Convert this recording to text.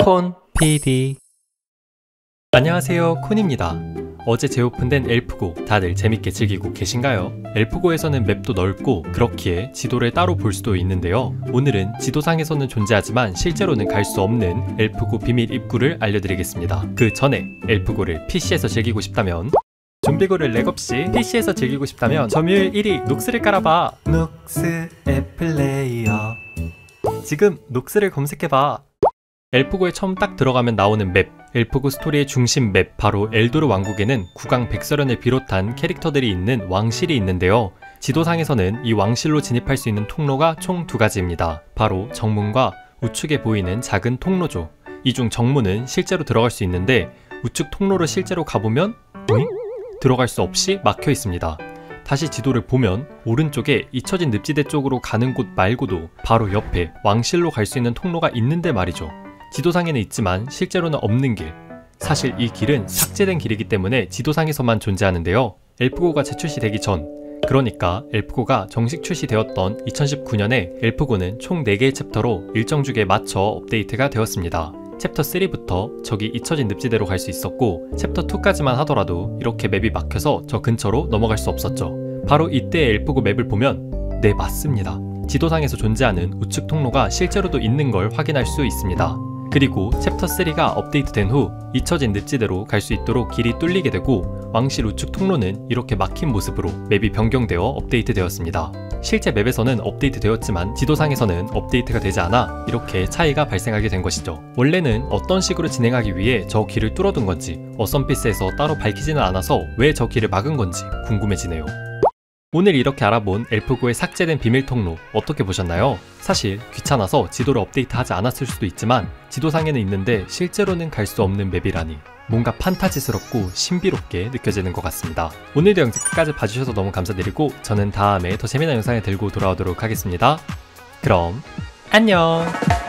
콘 PD. 안녕하세요, 콘입니다. 어제 재오픈된 엘프고 다들 재밌게 즐기고 계신가요? 엘프고에서는 맵도 넓고 그렇기에 지도를 따로 볼 수도 있는데요. 오늘은 지도상에서는 존재하지만 실제로는 갈 수 없는 엘프고 비밀 입구를 알려드리겠습니다. 그 전에 엘프고를 PC에서 즐기고 싶다면, 좀비고를 렉없이 PC에서 즐기고 싶다면 점유율 1위 녹스를 깔아봐. 녹스 앱플레이어. 지금 녹스를 검색해봐. 엘프고에 처음 딱 들어가면 나오는 맵, 엘프고 스토리의 중심 맵, 바로 엘도르 왕국에는 국왕 백설연을 비롯한 캐릭터들이 있는 왕실이 있는데요. 지도상에서는 이 왕실로 진입할 수 있는 통로가 총 두 가지입니다. 바로 정문과 우측에 보이는 작은 통로죠. 이 중 정문은 실제로 들어갈 수 있는데 우측 통로를 실제로 가보면 들어갈 수 없이 막혀 있습니다. 다시 지도를 보면 오른쪽에 잊혀진 늪지대 쪽으로 가는 곳 말고도 바로 옆에 왕실로 갈 수 있는 통로가 있는데 말이죠. 지도상에는 있지만 실제로는 없는 길. 사실 이 길은 삭제된 길이기 때문에 지도상에서만 존재하는데요. 엘프고가 재출시되기 전, 그러니까 엘프고가 정식 출시되었던 2019년에 엘프고는 총 4개의 챕터로 일정 주기에 맞춰 업데이트가 되었습니다. 챕터 3부터 저기 잊혀진 늪지대로 갈 수 있었고, 챕터 2까지만 하더라도 이렇게 맵이 막혀서 저 근처로 넘어갈 수 없었죠. 바로 이때 엘프고 맵을 보면 네, 맞습니다. 지도상에서 존재하는 우측 통로가 실제로도 있는 걸 확인할 수 있습니다. 그리고 챕터 3가 업데이트된 후 잊혀진 늪지대로 갈 수 있도록 길이 뚫리게 되고, 왕실 우측 통로는 이렇게 막힌 모습으로 맵이 변경되어 업데이트 되었습니다. 실제 맵에서는 업데이트 되었지만 지도상에서는 업데이트가 되지 않아 이렇게 차이가 발생하게 된 것이죠. 원래는 어떤 식으로 진행하기 위해 저 길을 뚫어둔 건지 어썸피스에서 따로 밝히지는 않아서 왜 저 길을 막은 건지 궁금해지네요. 오늘 이렇게 알아본 엘프고의 삭제된 비밀 통로 어떻게 보셨나요? 사실 귀찮아서 지도를 업데이트하지 않았을 수도 있지만 지도상에는 있는데 실제로는 갈 수 없는 맵이라니 뭔가 판타지스럽고 신비롭게 느껴지는 것 같습니다. 오늘도 영상 끝까지 봐주셔서 너무 감사드리고 저는 다음에 더 재미난 영상을 들고 돌아오도록 하겠습니다. 그럼 안녕!